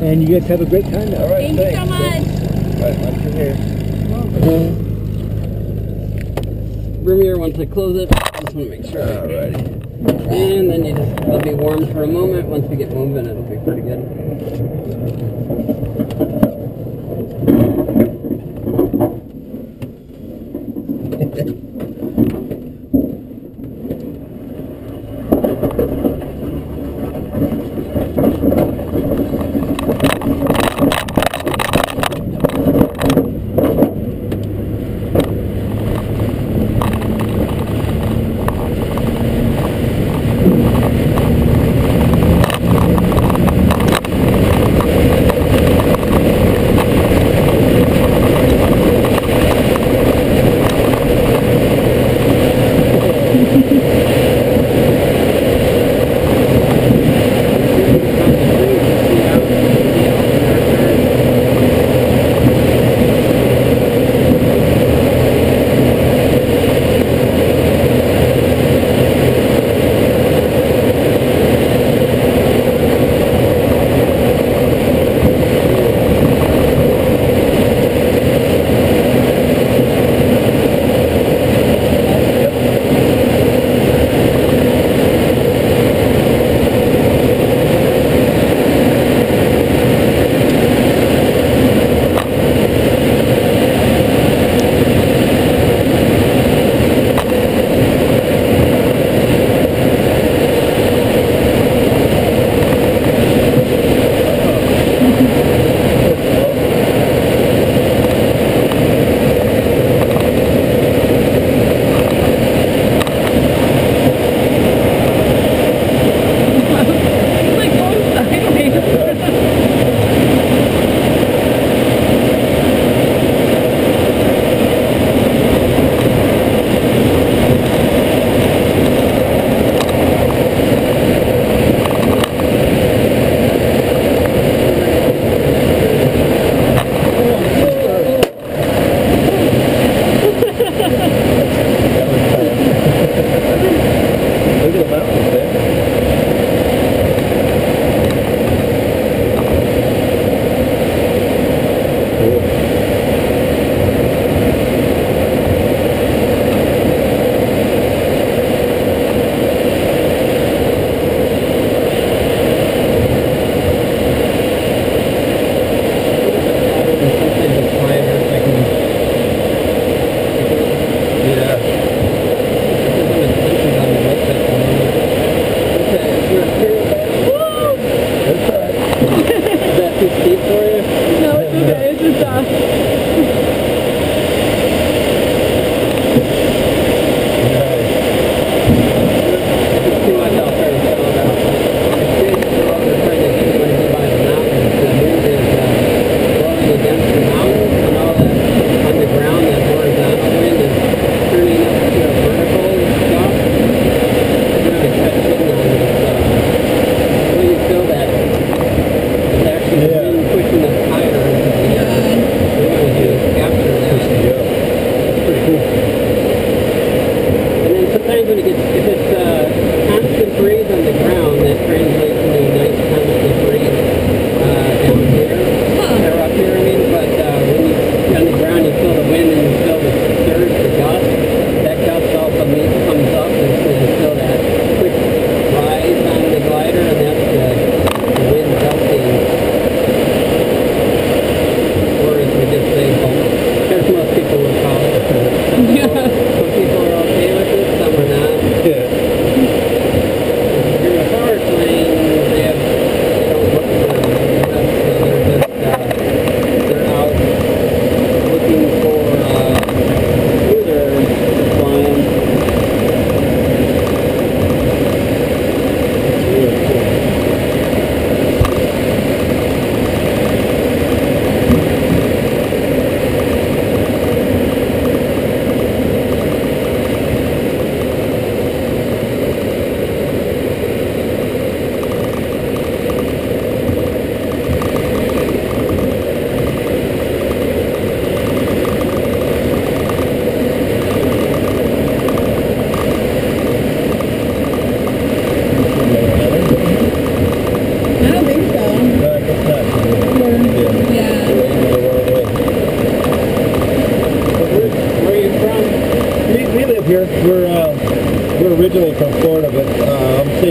And you guys have a great time now. All right, Thank you so much. All right, once you're here. Vermeer, once I close it, I just want to make sure. Alrighty. And then it'll be warm for a moment. Once we get moving, it'll be pretty good.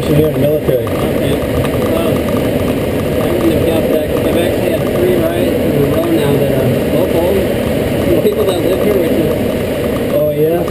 station here in the military. Okay. I've actually had 3 rides in a row now that are local. People that live here, which is... Oh yeah?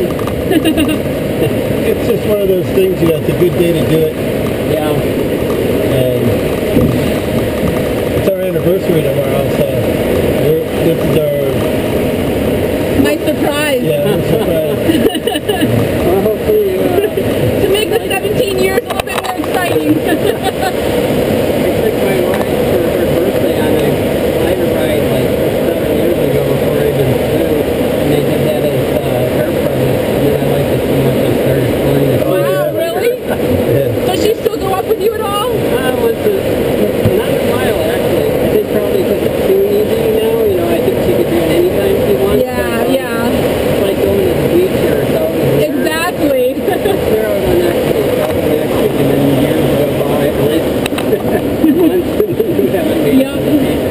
It's just one of those things, you know, it's a good day to do it. Yeah. And it's our anniversary tomorrow, so this is our... My surprise. Yeah, we're surprised. Well, hopefully you... To make the 17 years a little bit more exciting. I took my wife for her birthday on a glider ride like 7 years ago before I even flew, and they did that as her present, and then I liked it so much I started flying it. Wow, really? Yeah. Does she still go up with you at all? I went to, not a while actually, I think probably because it's too easy now, you know, I think she could do it anytime she wants. Yeah, but, yeah. It's like going to the beach or something. Exactly. There on the next week, probably next week, and then years go by, at least months, and then you haven't made it to the beach.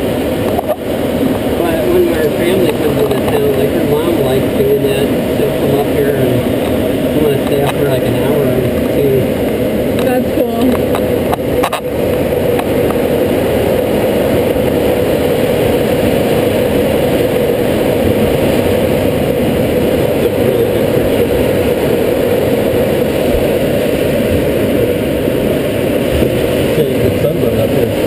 But when our family comes into town, like her mom likes doing that, she'll come up here and I'm going to stay up for like an hour or 2. That's cool. That's a really good picture. Say good sunburn up here.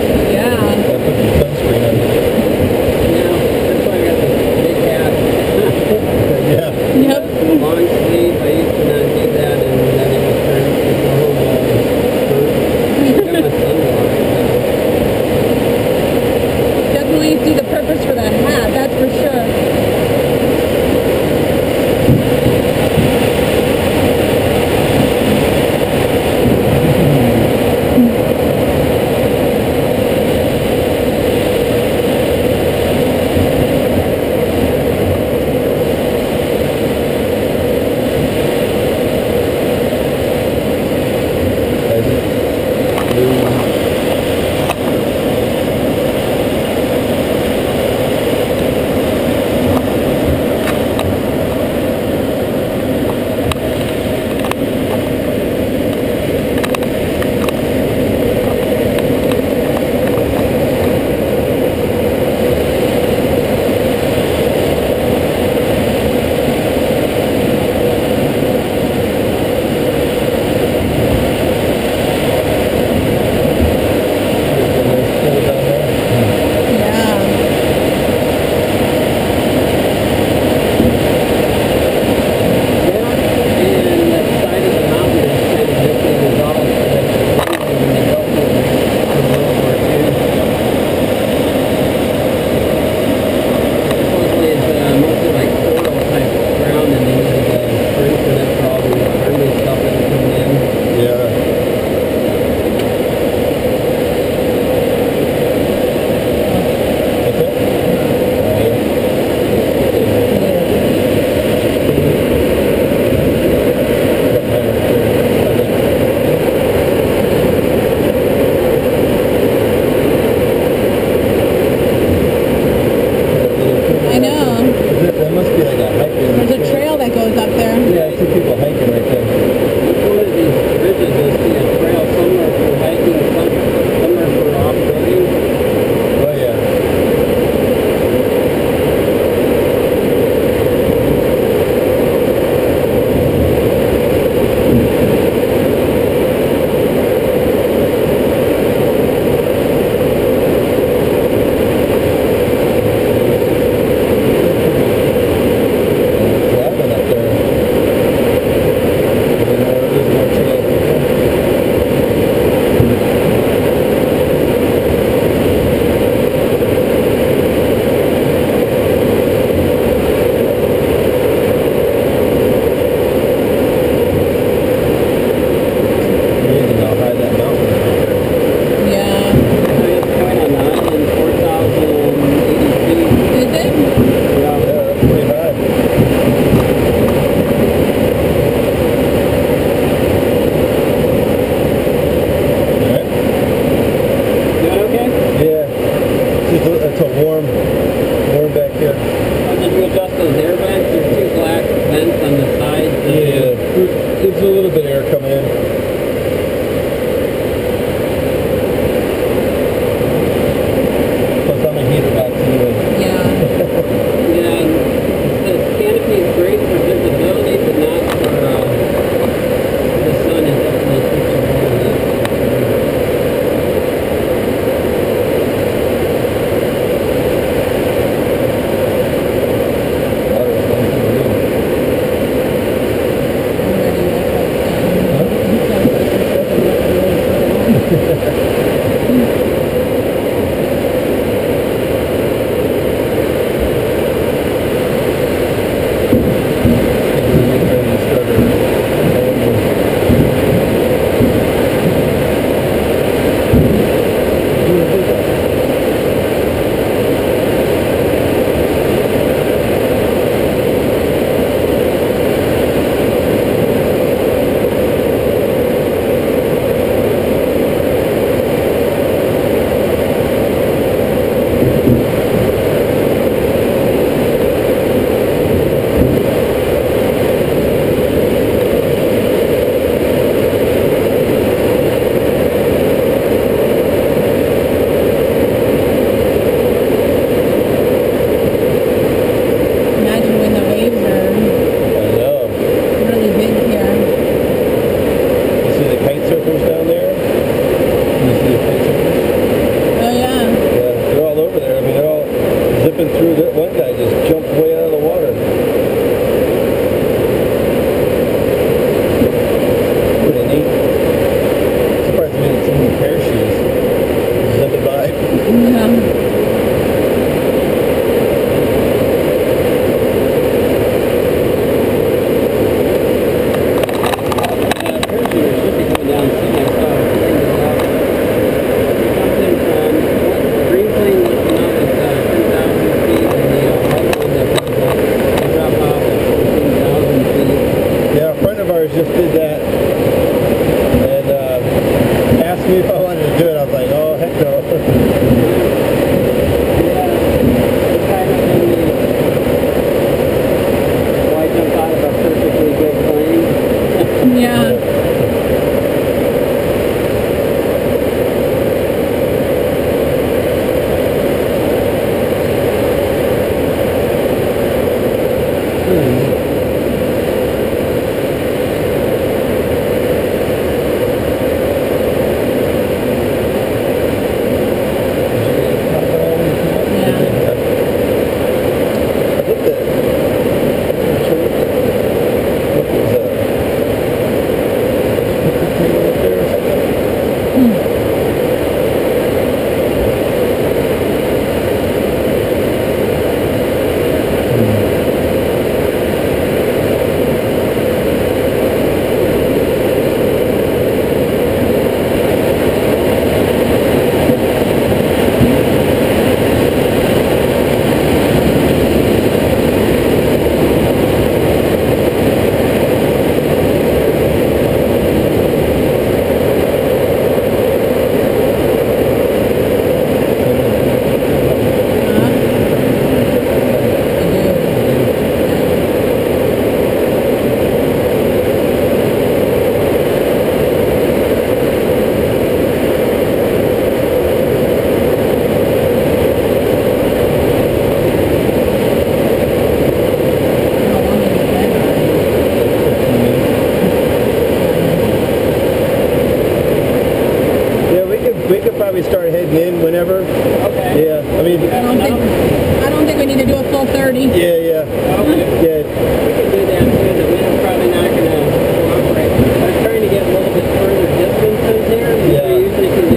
heading in whenever. Okay. Yeah, I mean, I don't think we need to do a full 30. yeah, Okay. yeah. We can do that too. The wind's probably not going to cooperate. I was trying to get a little bit further distance in there. Yeah. I usually can